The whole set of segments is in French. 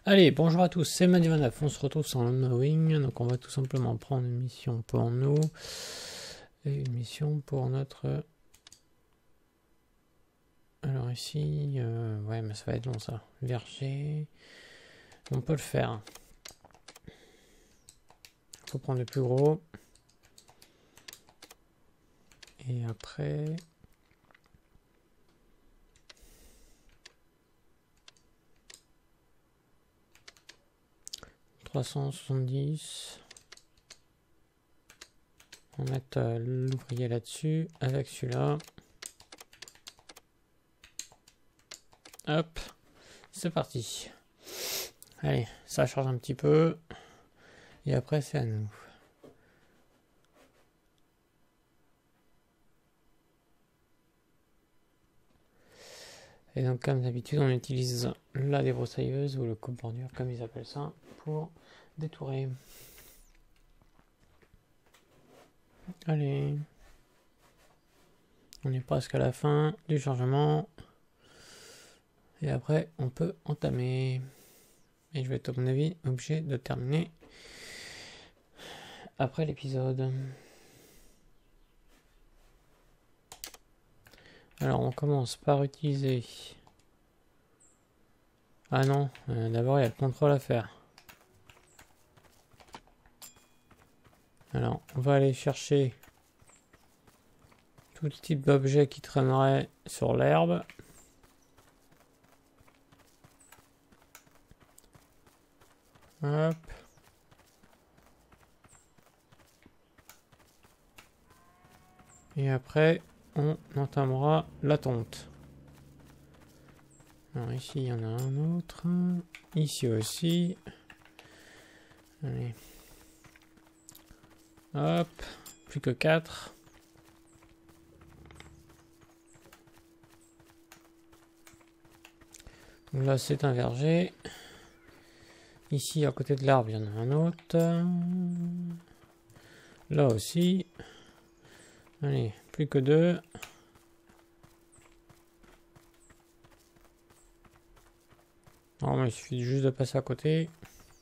Allez, bonjour à tous, c'est Madivanaf, on se retrouve sur l'Unmowing, donc on va tout simplement prendre une mission pour nous, et une mission pour notre... Alors ici, ouais mais ça va être long ça, verger, on peut le faire. Il faut prendre le plus gros, et après... 370. On va mettre l'ouvrier là-dessus, avec celui-là. Hop, c'est parti. Allez, ça charge un petit peu. Et après, c'est à nous. Et donc, comme d'habitude, on utilise la débroussailleuse ou le coupe-bordure, comme ils appellent ça, pour détourer. Allez. On est presque à la fin du chargement. Et après, on peut entamer. Et je vais être, à mon avis, obligé de terminer après l'épisode. Alors, on commence par utiliser... Ah non, d'abord, il y a le contrôle à faire. Alors, on va aller chercher tout type d'objet qui traînerait sur l'herbe. Hop. Et après, on entamera la tonte. Alors ici, il y en a un autre. Ici aussi. Allez. Hop. Plus que 4. Donc là, c'est un verger. Ici, à côté de l'arbre, il y en a un autre. Là aussi. Allez, plus que 2. Non, mais il suffit juste de passer à côté.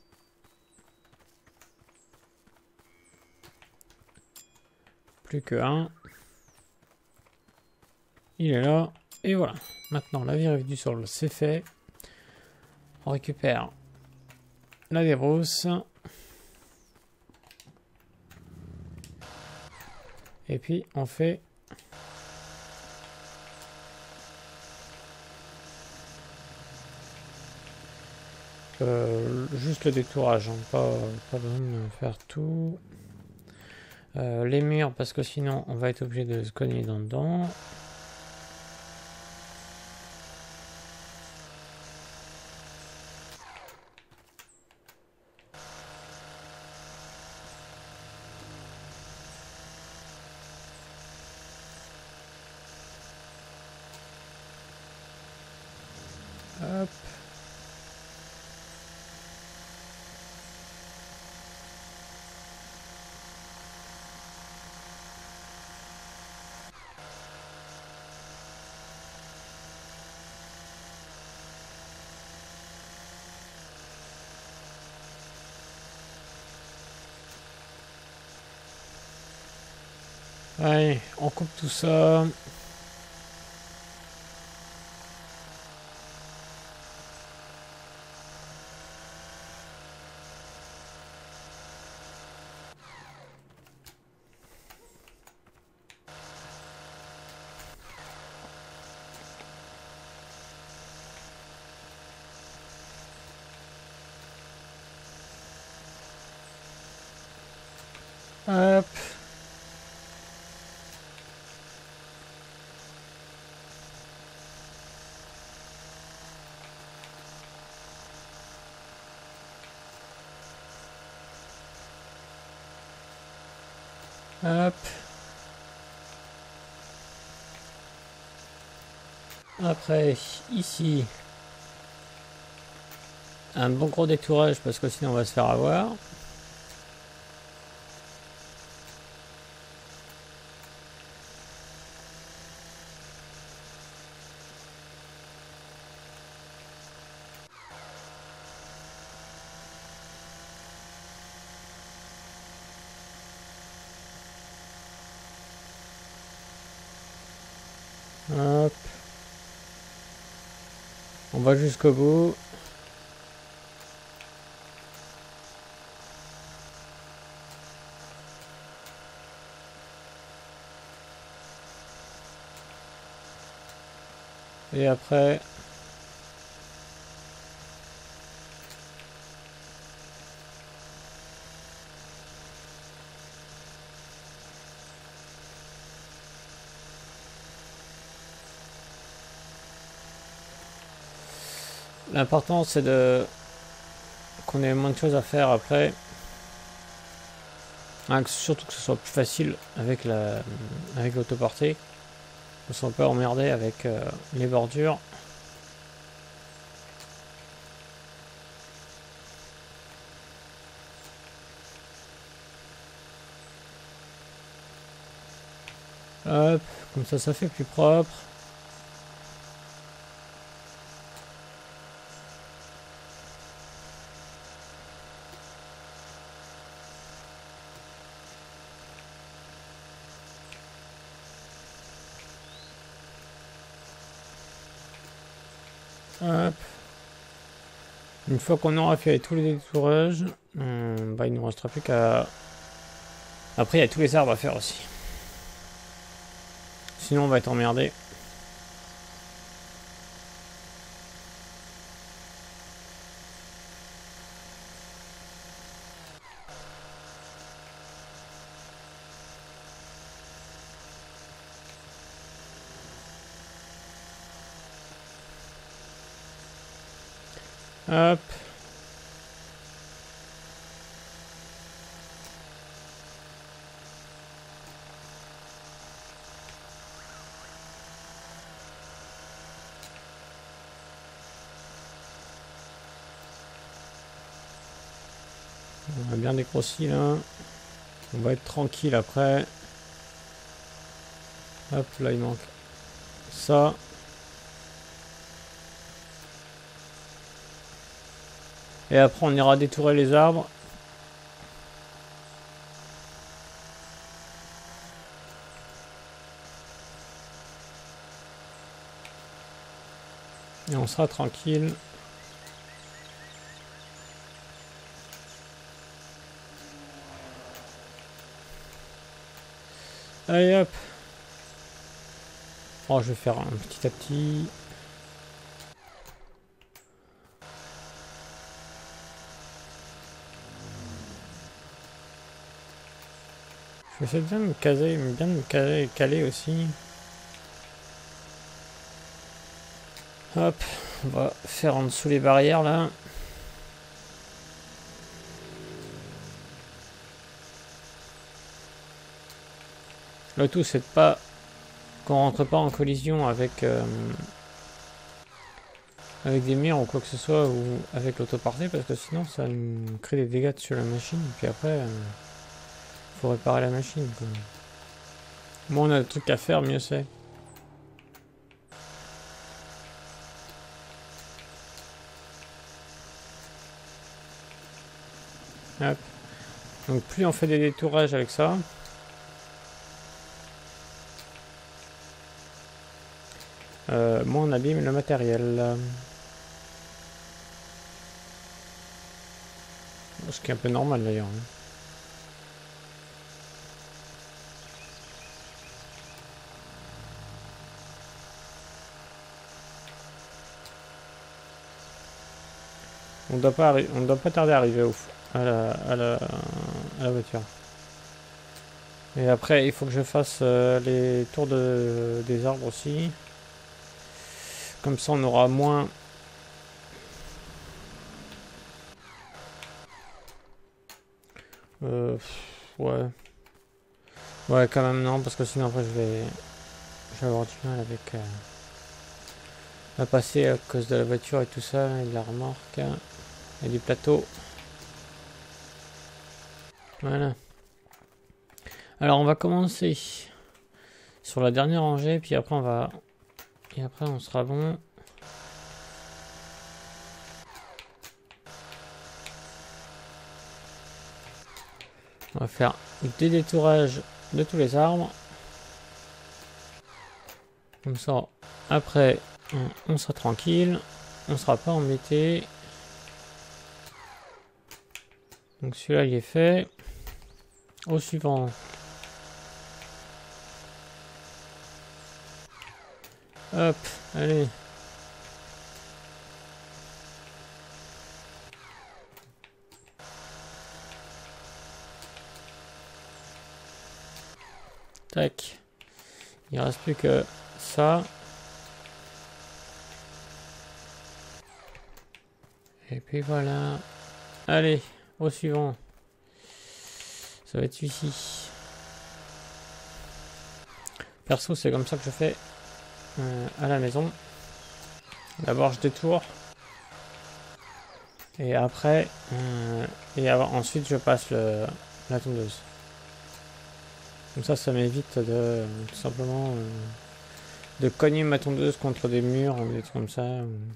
Plus que 1. Il est là. Et voilà. Maintenant, la virée du sol, c'est fait. On récupère la débrousse. Et puis, on fait... juste le détourage, hein. Pas besoin de faire tout. Les murs, parce que sinon, on va être obligé de se cogner dedans. Hop. Allez, on coupe tout ça. Hop. Hop. Après, ici, un bon gros détourage parce que sinon on va se faire avoir. Hop. On va jusqu'au bout. Et après... L'important c'est de qu'on ait moins de choses à faire après. Surtout que ce soit plus facile avec l'autoportée. On ne soit pas emmerdé avec les bordures. Hop, comme ça fait plus propre. Hop. Une fois qu'on aura fait tous les détourages, bah, il ne nous restera plus qu'à... Après, il y a tous les arbres à faire aussi. Sinon, on va être emmerdé. Hop. On a bien dégrossi là. On va être tranquille après. Hop, là il manque ça. Et après on ira détourer les arbres. Et on sera tranquille. Allez hop. Oh, je vais faire un petit à petit. Je vais essayer de bien me caler aussi. Hop, on va faire en dessous les barrières là. Le tout c'est de pas qu'on rentre pas en collision avec avec des murs ou quoi que ce soit ou avec l'autoportée parce que sinon ça nous crée des dégâts sur la machine et puis après faut réparer la machine quoi. Moins on a des trucs à faire, mieux c'est. Hop. Donc plus on fait des détourages avec ça, moins on abîme le matériel. Ce qui est un peu normal d'ailleurs. On doit pas tarder à arriver à la voiture. Et après, il faut que je fasse les tours des arbres aussi. Comme ça, on aura moins... ouais. Ouais, quand même non, parce que sinon après je vais avoir du mal avec... à passer à cause de la voiture et tout ça, et de la remorque, et du plateau. Voilà. Alors on va commencer sur la dernière rangée, puis après on va... Et après on sera bon. On va faire des détourages de tous les arbres. Comme ça, après, on sera tranquille. On sera pas embêté. Donc celui-là, il est fait. Au suivant. Hop, allez. Tac. Il reste plus que ça. Et puis voilà. Allez, au suivant. Ça va être celui-ci. Perso, c'est comme ça que je fais à la maison. D'abord, je détourne. Et après, ensuite, je passe la tondeuse. Comme ça m'évite de tout simplement de cogner ma tondeuse contre des murs ou des trucs comme ça.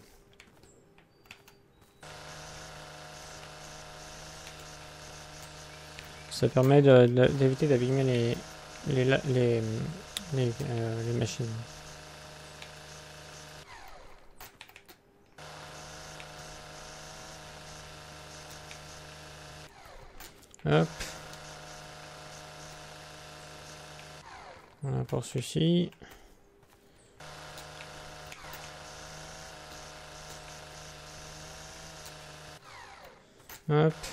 Ça permet d'éviter d'abîmer les machines. Hop. Voilà pour celui-ci. Hop.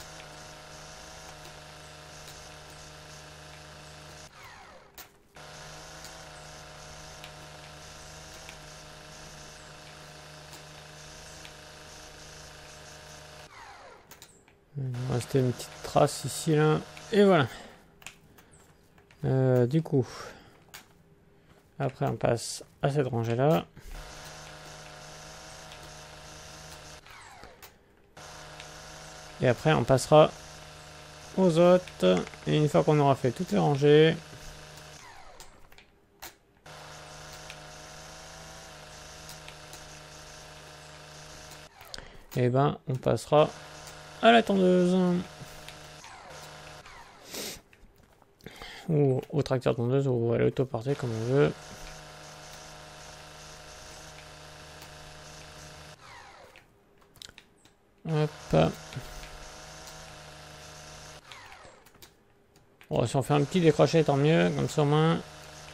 Il va rester une petite trace ici, là. Et voilà. Du coup, après on passe à cette rangée là. Et après on passera aux autres. Et une fois qu'on aura fait toutes les rangées, et ben on passera à la tondeuse. Ou au tracteur tondeuse ou à l'autoportée comme on veut. Hop. Bon, si on fait un petit décroché, tant mieux, comme ça au moins.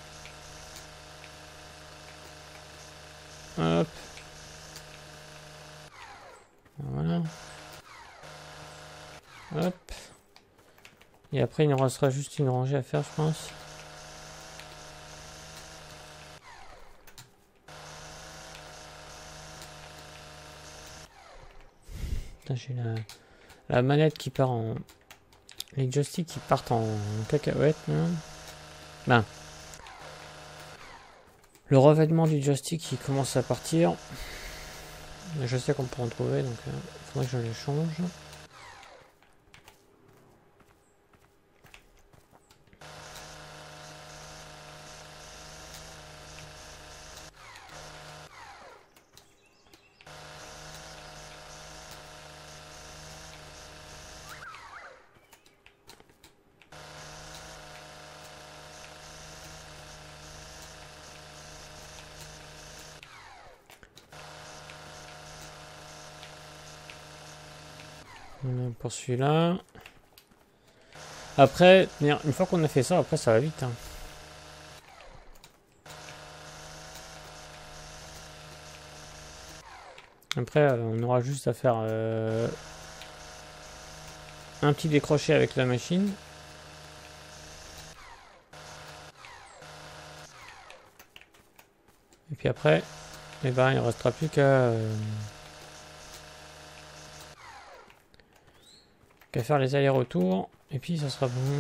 Hop. Voilà. Hop. Et après, il nous restera juste une rangée à faire, je pense. J'ai la manette qui part en... Les joysticks qui partent en cacahuète. Ben. Le revêtement du joystick qui commence à partir. Je sais qu'on peut en trouver, donc il faudrait que je les change. Pour celui-là. Après, une fois qu'on a fait ça, après ça va vite. Hein. Après, on aura juste à faire un petit décroché avec la machine. Et puis après, eh ben, il ne restera plus qu'à faire les allers-retours. Et puis ça sera bon.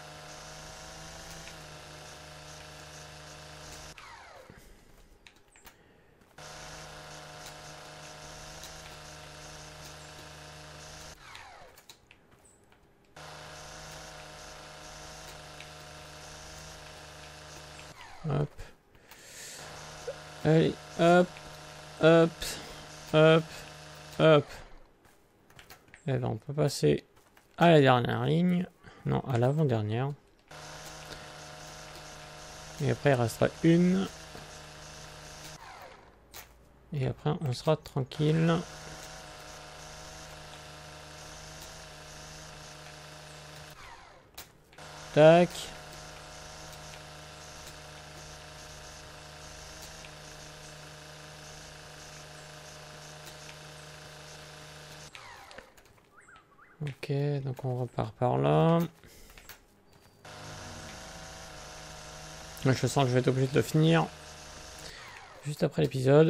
Hop. Allez, hop, hop, hop, hop. Et ben on peut passer à la dernière ligne. Non, à l'avant-dernière. Et après il restera une. Et après, on sera tranquille. Tac. Ok, donc on repart par là. Je sens que je vais être obligé de le finir juste après l'épisode.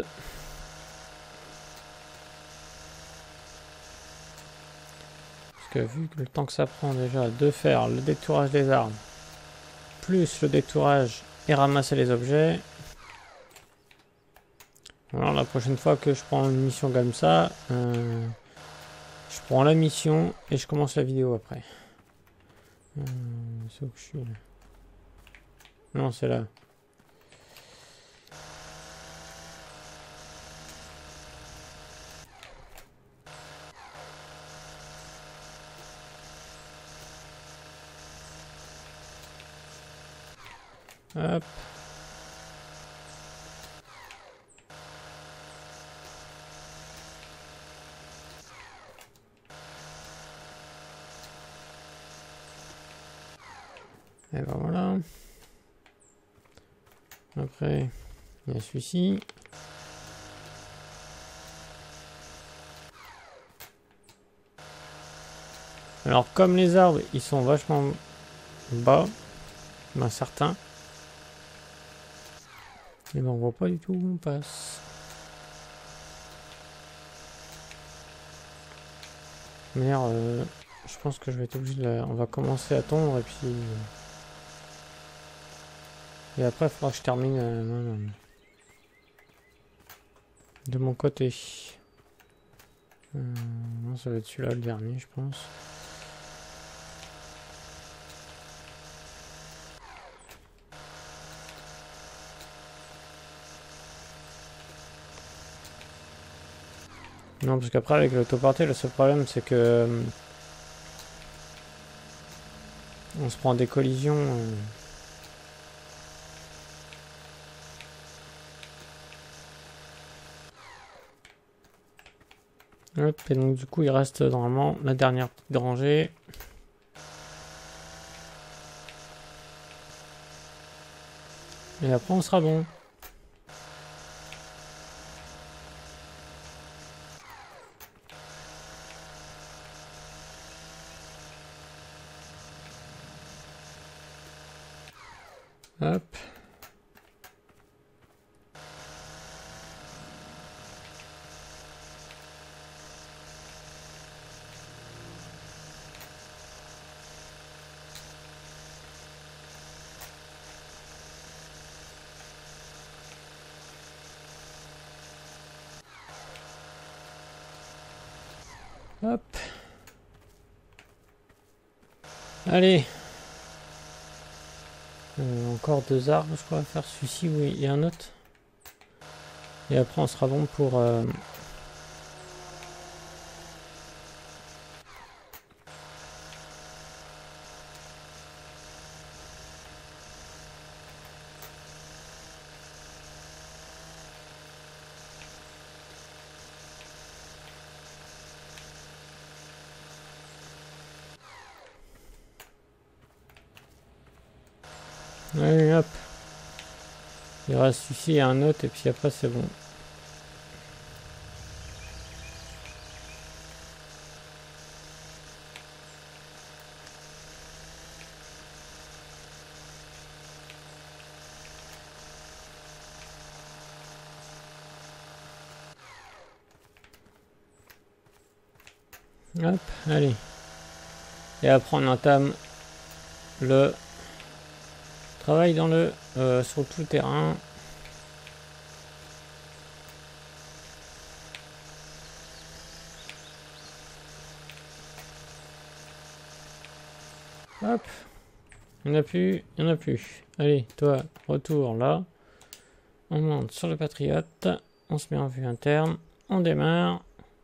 Parce que vu que le temps que ça prend déjà de faire le détourage des armes, plus le détourage et ramasser les objets. Alors la prochaine fois que je prends une mission comme ça, je prends la mission et je commence la vidéo après. C'est où que je suis là? Non, c'est là. Hop. Et ben voilà. Après, il y a celui-ci. Alors comme les arbres, ils sont vachement bas, ben certains. Et ben on voit pas du tout où on passe. Merde, je pense que je vais être obligé de on va commencer à tondre et puis... Et après il faudra que je termine de mon côté. Non, ça va être celui-là le dernier je pense. Non, parce qu'après avec l'autoporté, le seul problème c'est que on se prend des collisions. Hop, et donc du coup il reste normalement la dernière petite rangée. Et après on sera bon. Hop. Hop. Allez. Encore 2 arbres, je crois, à faire celui-ci, oui, il y a un autre. Et après on sera bon pour... Allez, hop. Il reste celui-ci et un autre, et puis après c'est bon. Hop, allez. Et après on entame le travail dans le sur tout le terrain. Hop. Il n'y en a plus, il n'y en a plus. Allez, toi, retour là. On monte sur le Patriote. On se met en vue interne. On démarre.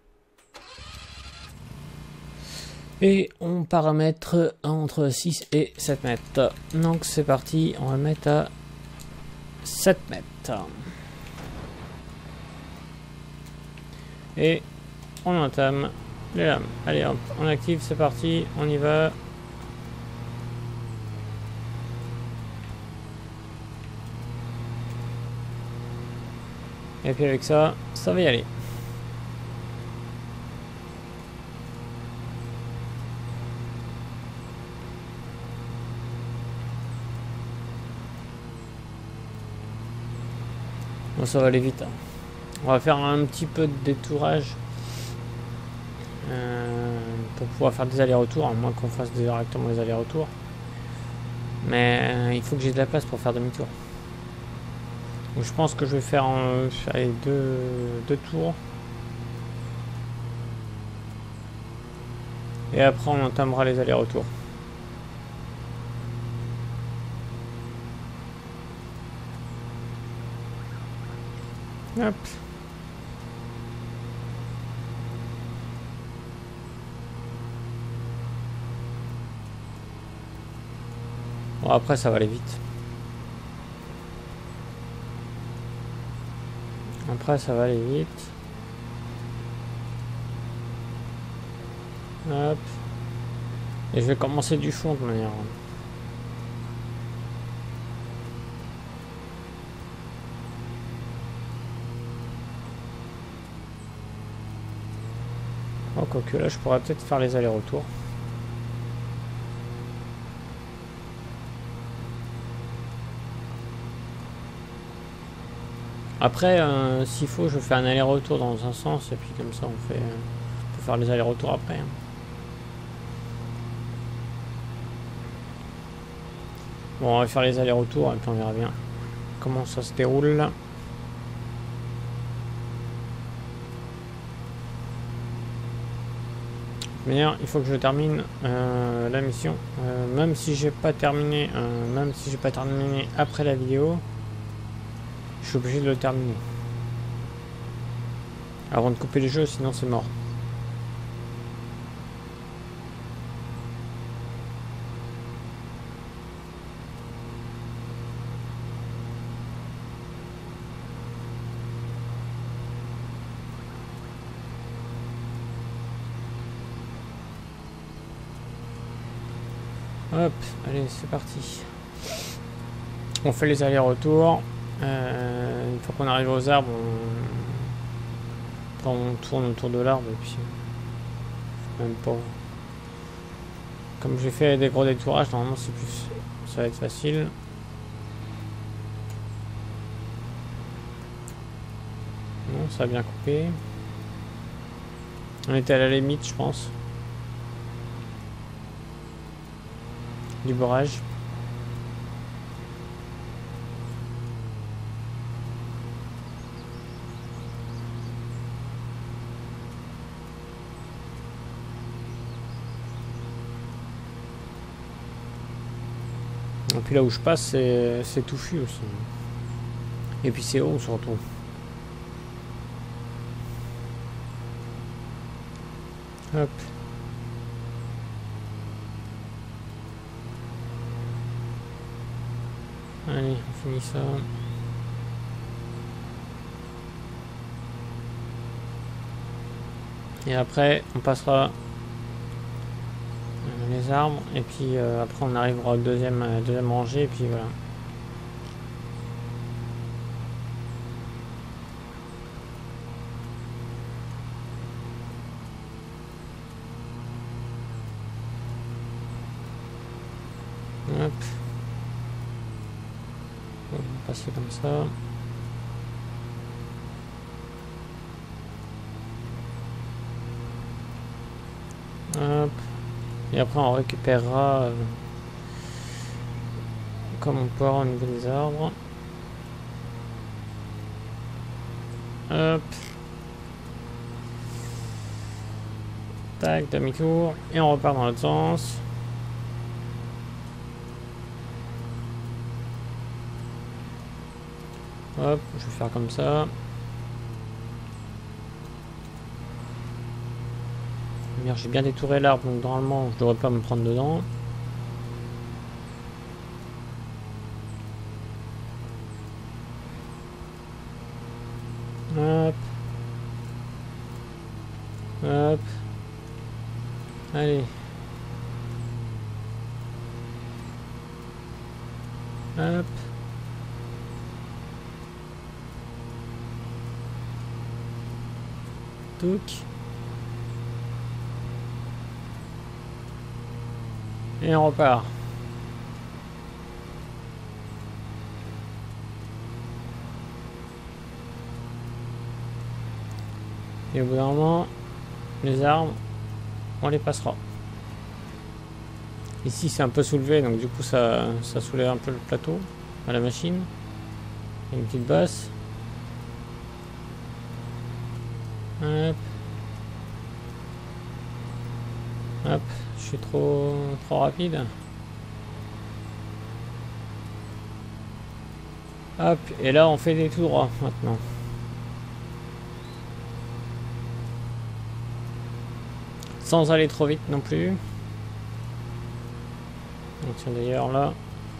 Et on paramètre entre 6 et 7 mètres. Donc c'est parti, on va mettre à 7 mètres. Et on entame les lames. Allez hop, on active, c'est parti, on y va. Et puis avec ça, ça va y aller. Bon, ça va aller vite. On va faire un petit peu de détourage pour pouvoir faire des allers-retours, à moins qu'on fasse directement les allers-retours. Mais il faut que j'ai de la place pour faire demi-tour. Donc je pense que je vais faire allez, deux tours. Et après on entamera les allers-retours. Hop. Bon, après ça va aller vite. Après ça va aller vite. Hop. Et je vais commencer du fond de manière. Oh, quoique là je pourrais peut-être faire les allers-retours. Après, s'il faut, je fais un aller-retour dans un sens et puis comme ça on peut faire les allers-retours après. Hein. Bon, on va faire les allers-retours et puis on verra bien comment ça se déroule là. Mais il faut que je termine la mission. Même si j'ai pas terminé, après la vidéo, je suis obligé de le terminer. Avant de couper les jeux, sinon c'est mort. Hop, allez, c'est parti. On fait les allers-retours. Une fois qu'on arrive aux arbres, on tourne autour de l'arbre et puis même pas. Comme j'ai fait des gros détourages, normalement c'est plus, ça va être facile. Non, ça a bien coupé. On était à la limite, je pense, du barrage. Et puis là où je passe, c'est touffu aussi. Et puis c'est haut surtout. Hop. Allez, on finit ça. Et après, on passera les arbres. Et puis après, on arrivera au deuxième rangée. Et puis voilà. Hop. On va passer comme ça. Hop. Et après on récupérera comme on peut avoir au niveau des arbres. Hop. Tac, demi-tour. Et on repart dans l'autre sens. Hop, je vais faire comme ça. Merde, j'ai bien détouré l'arbre, donc normalement je devrais pas me prendre dedans. Hop. Hop. Allez. Hop. Touc. Et on repart. Et au bout d'un moment, les arbres, on les passera. Ici c'est un peu soulevé, donc du coup ça soulève un peu le plateau à la machine. Et une petite basse. Hop. Hop, je suis trop rapide. Hop, et là on fait des tout droits maintenant. Sans aller trop vite non plus. Donc tiens d'ailleurs là.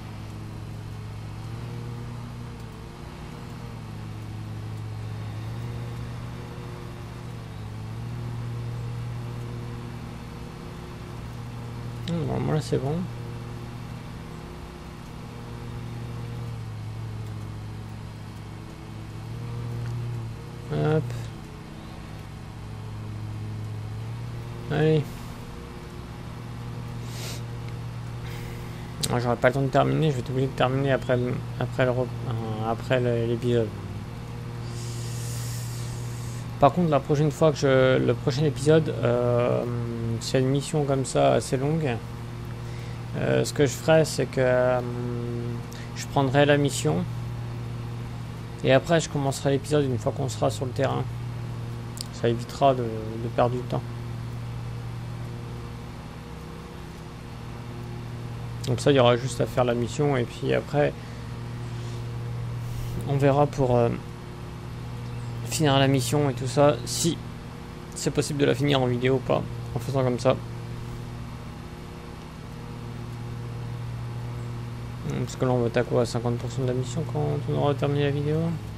Bon, là c'est bon. Hop. Allez. J'aurais pas le temps de terminer, je vais être obligé de terminer après l'épisode. Par contre, la prochaine fois que le prochain épisode, c'est une mission comme ça assez longue. Ce que je ferai, c'est que je prendrai la mission et après je commencerai l'épisode une fois qu'on sera sur le terrain. Ça évitera de perdre du temps. Donc ça, il y aura juste à faire la mission et puis après on verra pour finir la mission et tout ça, si c'est possible de la finir en vidéo ou pas, en faisant comme ça. Parce que là on va être à quoi, 50% de la mission quand on aura terminé la vidéo.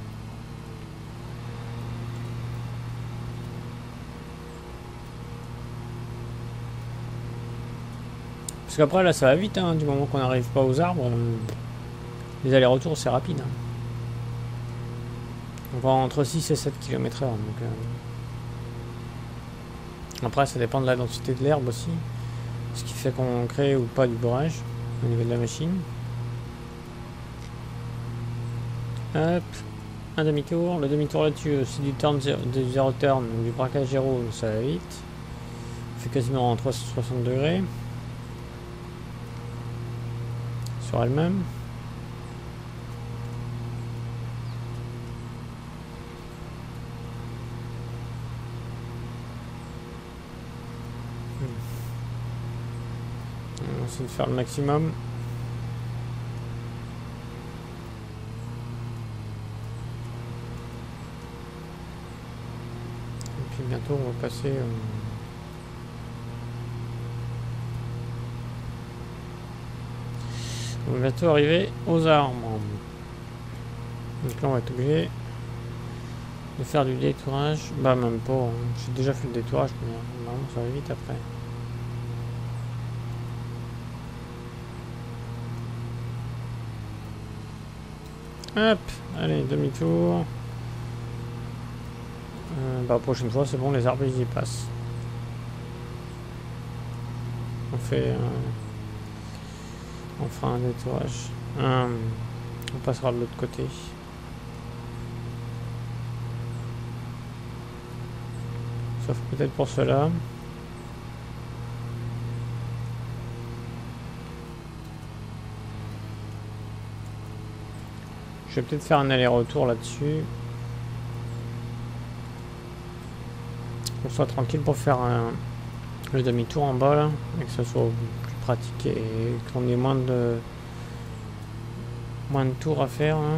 Parce qu'après là ça va vite, hein, du moment qu'on n'arrive pas aux arbres, les allers-retours c'est rapide. Hein. On va entre 6 et 7 km/h. Donc, après ça dépend de la densité de l'herbe aussi. Ce qui fait qu'on crée ou pas du bourrage au niveau de la machine. Hop, un demi-tour. Le demi-tour là-dessus, c'est du turn de 0 turn, donc du braquage 0, ça va vite. On fait quasiment en 360 degrés. Sur elle-même. On va essayer de faire le maximum. Et puis bientôt on va passer on va bientôt arriver aux arbres. Donc là on va être obligé de faire du détourage. Bah même pas, hein. J'ai déjà fait le détourage, mais normalement ça va vite après. Hop, allez, demi-tour. Bah prochaine fois c'est bon, les arbres ils y passent. On fera un détourage. On passera de l'autre côté. Sauf peut-être pour cela. Je vais peut-être faire un aller-retour là-dessus. Qu'on soit tranquille pour faire le demi-tour en bas là, et que ce soit plus pratique et qu'on ait moins de tours à faire. Hein.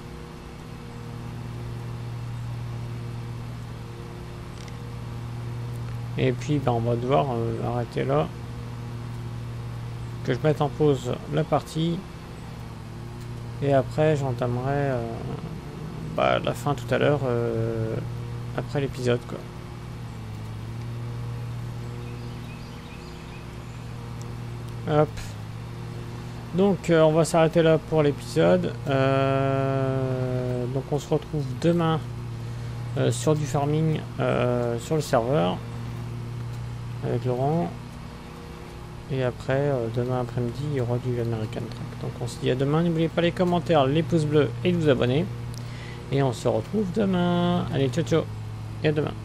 Et puis on va devoir arrêter là. Que je mette en pause la partie. Et après j'entamerai la fin tout à l'heure après l'épisode quoi. Hop. Donc on va s'arrêter là pour l'épisode. Donc on se retrouve demain sur du farming sur le serveur avec Laurent. Et après, demain après-midi, il y aura du American Truck. Donc on se dit à demain. N'oubliez pas les commentaires, les pouces bleus et de vous abonner. Et on se retrouve demain. Allez, ciao ciao. Et à demain.